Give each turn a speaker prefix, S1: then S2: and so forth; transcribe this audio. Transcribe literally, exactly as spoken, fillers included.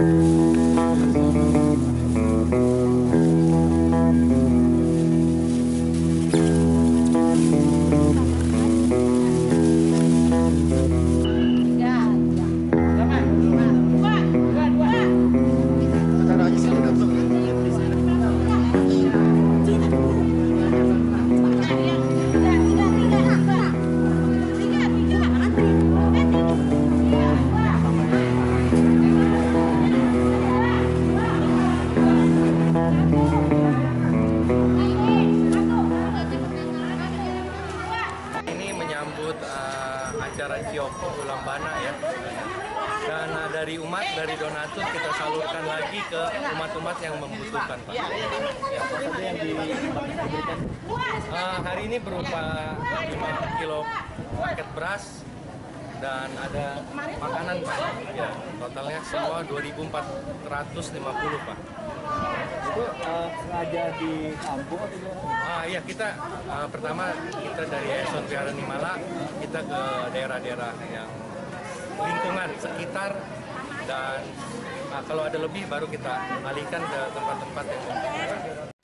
S1: Menyambut uh, acara Cioko Ulang Bana ya, dan uh, dari umat, dari donatur kita salurkan lagi ke umat-umat yang membutuhkan, Pak. Ya.
S2: Yang diberikan
S1: Uh, hari ini berupa lima kilo paket beras dan ada makanan, Pak. Ya, totalnya semua dua ribu empat ratus lima puluh, Pak.
S2: itu uh, sengaja di kampung atau gimana?
S1: Ah iya, kita uh, pertama kita dari Yayasan Wihara Nimala kita ke daerah-daerah yang lingkungan sekitar, dan uh, kalau ada lebih baru kita alihkan ke tempat-tempat yang membutuhkan.